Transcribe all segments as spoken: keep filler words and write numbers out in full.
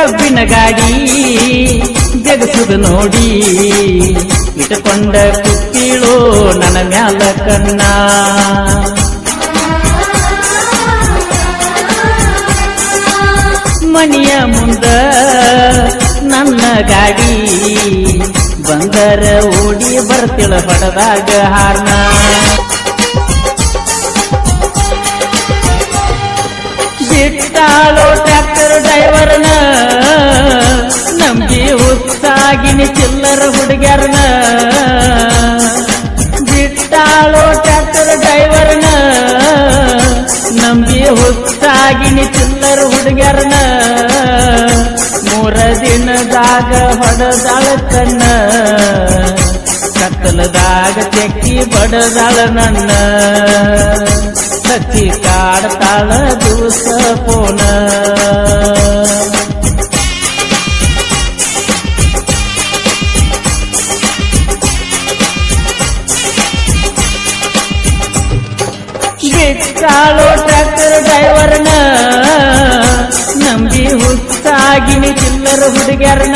ಕಬ್ಬಿನ ಗಾಡಿ ಜಗಸುದು ನೋಡಿ ಇಟ್ಟುಕೊಂಡ ಕುತ್ತಿಳೋ ನನ್ನ ಮ್ಯಾಲ ಕಣ್ಣ ಮನಿಯ ಮುಂದ ನನ್ನ ಗಾಡಿ ಬಂದರ ಓಡಿ ಬರ್ತಿಳ ಹೊಡೆದಾಗ ಹಾರ್ನ ಬಿಟ್ಟಾಳೋ ಟ್ರ್ಯಾಕ್ಟರ್ ಡ್ರೈವರ್ನ ನಂಬಿ ಹುಚ್ಚಾಗಿನಿ ಚಿಲ್ಲರ ಹುಡುಗ್ಯಾರನ ಬಿಟ್ಟಾಳೋ ಟ್ರ್ಯಾಕ್ಟರ್ ಡ್ರೈವರ್ನ ನಂಬಿ ಹುಚ್ಚಾಗಿನಿ ಚಿಲ್ಲರ ಹುಡುಗ್ಯಾರನ ಮೂರ ದಿನದಾಗ ಹೊಡೆದಾಳ ಕಣ್ಣ ಕತ್ತಲದಾಗ ತೆಕ್ಕಿ ಬಡದಾಳ ನನ್ನ ಸಚ್ಚಿ ಕಾಡ್ತಾಳ ದಿವಸ ಪೋನ ಬಿಟ್ಟಾಳೋ ಟ್ರ್ಯಾಕ್ಟರ್ ಡ್ರೈವರ್ನ ನಂಬಿ ಹುಚ್ಚಾಗಿನಿ ಚಿಲ್ಲರ ಹುಡುಗ್ಯಾರನ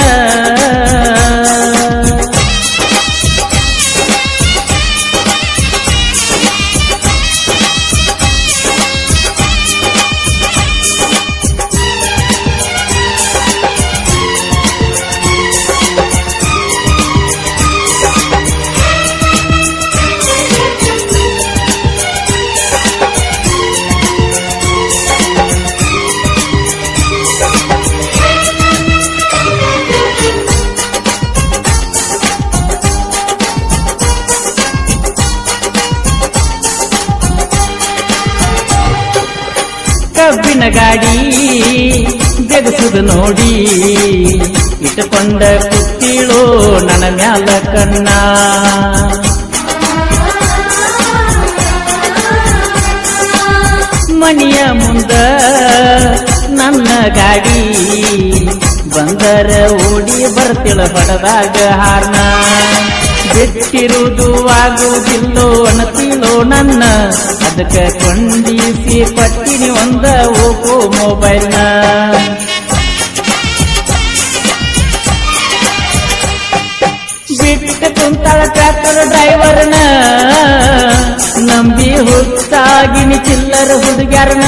ಕಬ್ಬಿನ ಗಾಡಿ ಜಗಸುದು ನೋಡಿ ಇಟ್ಟುಕೊಂಡ ಕುತ್ತಿಳೋ ನನ್ನ ಮ್ಯಾಲ ಕಣ್ಣ ಮನಿಯ ಮುಂದ ನನ್ನ ಗಾಡಿ ಬಂದರ ಓಡಿ ಬರ್ತಿಳ ಹೊಡೆದಾಗ ಹಾರ್ನ ಬಿಟ್ಟಿರುವುದು ಆಗುವುದಿಲ್ಲೋ ಅಣತಿಲೋ ನನ್ನ ಅದಕ್ಕೆ ಕೊಂಡಿಸಿ ಪಟ್ಟಿನಿ ಒಂದ ಓಪೋ ಮೊಬೈಲ್ನ ಬಿಟ್ಟು ಕುಂತಾಳ ಟ್ರ್ಯಾಕ್ಟರ್ ಡ್ರೈವರ್ನ ನಂಬಿ ಹುಚ್ಚಾಗಿನಿ ಚಿಲ್ಲರ ಹುಡುಗ್ಯಾರನ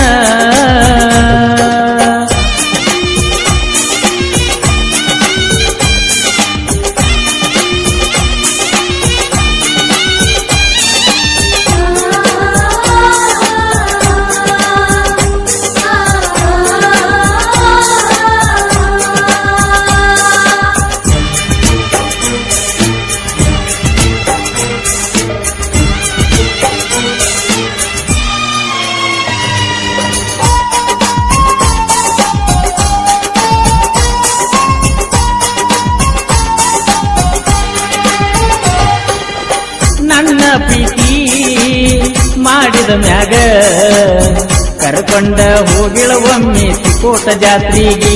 ನನ್ನ ಪ್ರೀತಿ ಮಾಡಿದ ಮ್ಯಾಗ ಕರ್ಕೊಂಡ ಹೋಗಿಳ ಒಮ್ಮೆ ತಿಕೋಟ ಜಾತ್ರೆಗೆ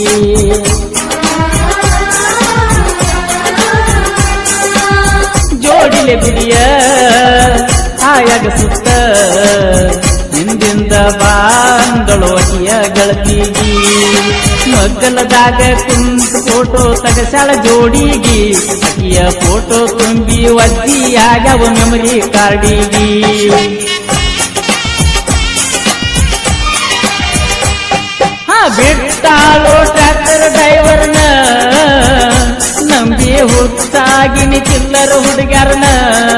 ಜೋಡಿಲೆ ಬಿಡಿಯ ಆಯಾಗ ಸುತ್ತ ಹಿಂದಿಂದ ಬಾಂದಳು ಅಕಿಯ ಗಳತಿಗಿ ಮಗ್ಗಲದಾಗ ಕುಂತು ಫೋಟೋ ತಗಸಾಳ ಜೋಡಿಗಿ ಅಕಿಯ ಫೋಟೋ ತುಂಬಿ ಒದ್ದಿಯಾಗವ ಮೆಮರಿ ಕಾರ್ಡಿಗಿ ಹಾ ಬಿಟ್ಟಾಳೋ ಟ್ರ್ಯಾಕ್ಟರ್ ಡ್ರೈವರ್ನ ನಂಬಿ ಹುಚ್ಚಾಗಿನಿ ಚಿಲ್ಲರ ಹುಡುಗ್ಯಾರನ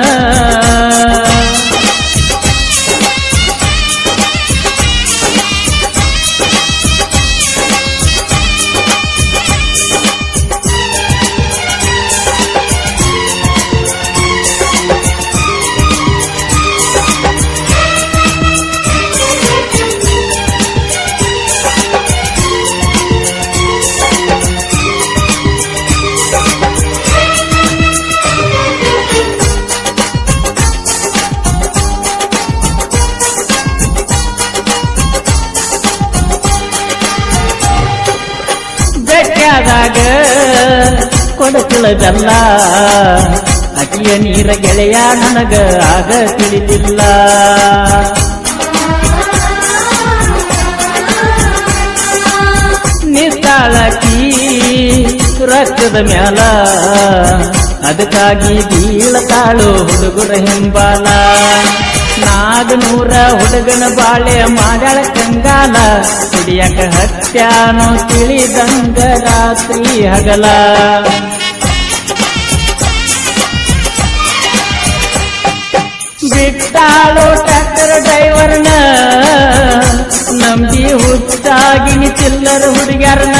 ಬೆಟ್ಟಾದಾಗ ಕೊಡತಿಳದಲ್ಲ ಅಕಿಯ ನೀರ ಗೆಳೆಯ ನನಗ ಆಗ ತಿಳಿದಿಲ್ಲ ನಿತ್ತಾಳಕಿ ರಕ್ತದ ಮ್ಯಾಲ ಅದಕ್ಕಾಗಿ ಬೀಳತಾಳು ಹುಡುಗರ ಹಿಂಬಾಲ ನಾಗನೂರ ಹುಡುಗನ ಬಾಳೆ ಮಾಡ್ಯಾಳ ಕಂಗಾಲ ಕುಡಿಯಕ ಹತ್ಯಾನೋ ತಿಳಿದಂಗ ರಾತ್ರಿ ಹಗಲ ಬಿಟ್ಟಾಳು ಟ್ರ್ಯಾಕ್ಟರ್ ಡ್ರೈವರ್ನ ನಂಬಿ ಹುಚ್ಚಾಗಿನಿ ಚಿಲ್ಲರ ಹುಡುಗ್ಯಾರನ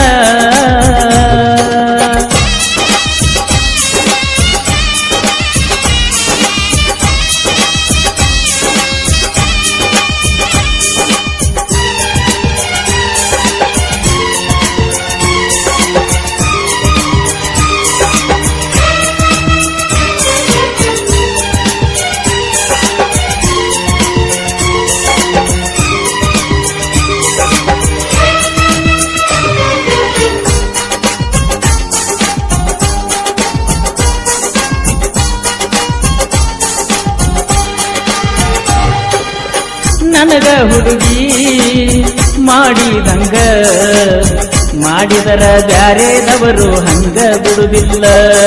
ನನಗ ಹುಡುಗಿ ಮಾಡಿದಂಗ ಮಾಡಿದರ ಬ್ಯಾರೆದವರು ಹಂಗ ಬಿಡುದಿಲ್ಲ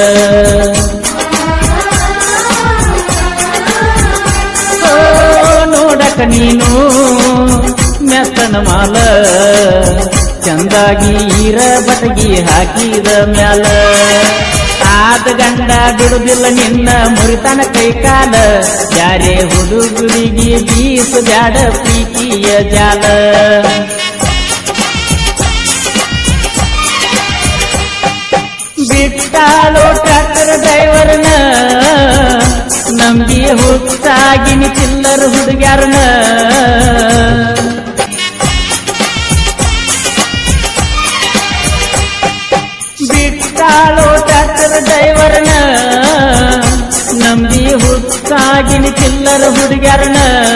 ನೋಡಕ ನೀನು ಮೆತ್ತನ ಮಾಲ ಚಂದಾಗಿ ಈರ ಬಟಗಿ ಹಾಕಿದ ಮ್ಯಾಲ ಆದ ಗಂಡ ಬಿಡುದಿಲ್ಲ ನಿನ್ನ ಮುರಿತನ ಕೈಕಾಲ ಯಾರೇ ಹುಡುಗರಿಗೆ ಬೀಸ ಬ್ಯಾಡ ಪ್ರೀತಿಯ ಜಾಲ ಬಿಟ್ಟಾಳೋ ಟ್ರ್ಯಾಕ್ಟರ್ ಡ್ರೈವರ್ನ ನಂಬಿ ಹುಚ್ಚಾಗಿನಿ ಚಿಲ್ಲರ ಹುಡುಗ್ಯಾರನ ಬಿಟ್ಟಾಳೋ ಟ್ರ್ಯಾಕ್ಟರ್ ಡ್ರೈವರ್ನ ನಂಬಿ ಹುಚ್ಚಾಗಿನಿ ಚಿಲ್ಲರ ಹುಡುಗ್ಯಾರನ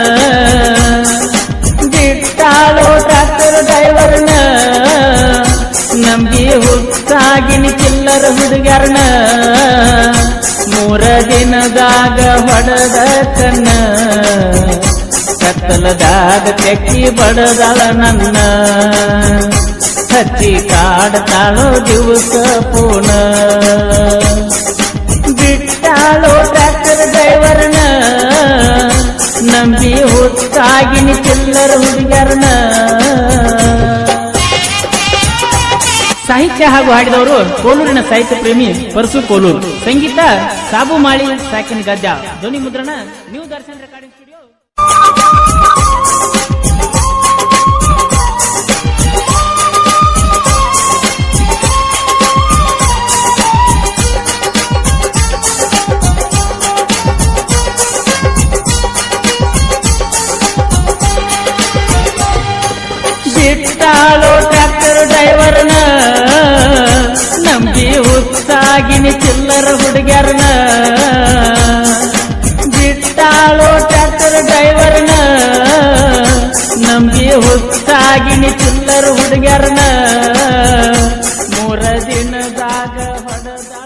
ಬಿಟ್ಟಾಳೋ ಟ್ರ್ಯಾಕ್ಟರ್ ಡ್ರೈವರ್ನ ನಂಬಿ ಹುಚ್ಚಾಗಿನಿ ಚಿಲ್ಲರ ಹುಡುಗ್ಯಾರನ ಮೂರ ದಿನದಾಗ ಹೊಡೆದ ಕಣ್ಣ ಕತ್ತಲದಾಗ ತೆಕ್ಕಿ ಬಡದಳ ನನ್ನ ಹಚ್ಚಿ ಕಾಡ್ತಾಳೋ ದಿವಸ ಪೂನ ಬಿಟ್ಟಾಳೋ ಟ್ರ್ಯಾಕ್ಟರ್ ಡ್ರೈವರ್ನ ನಂಬಿ ಹುಚ್ಚಾಗಿನಿ ಚಿಲ್ಲರ ಹುಡುಗ್ಯಾರನ ಸಾಹಿತ್ಯ ಹಾಗೂ ಹಾಡಿದವರು ಕೋಲೂರಿನ ಸಾಹಿತ್ಯ ಪ್ರೇಮಿ ಪರಸು ಕೋಲೂರು ಸಂಗೀತ ಸಾಬು ಮಾಳಿ ಸಾಕಿನ ಗದ್ದ ಧ್ವನಿ ಮುದ್ರಣ ನ್ಯೂ ದರ್ಶನ್ ರೆಕಾರ್ಡಿಂಗ್ ಸ್ಟುಡಿಯೋ ಬಿಟ್ಟಾಳೋ ಟ್ರ್ಯಾಕ್ಟರ್ ಡ್ರೈವರ್ನ ನಂಬಿ ಹುಚ್ಚಾಗಿನಿ ಚಿಲ್ಲರ ಹುಡುಗ್ಯಾರನ ಬಿಟ್ಟಾಳೋ ಟ್ರ್ಯಾಕ್ಟರ್ ಡ್ರೈವರ್ನ ನಂಬಿ ಹುಚ್ಚಾಗಿನಿ ಚಿಲ್ಲರ ಹುಡುಗ್ಯಾರನ ಮೂರ ದಿನದಾಗ ಹೊಡೆದ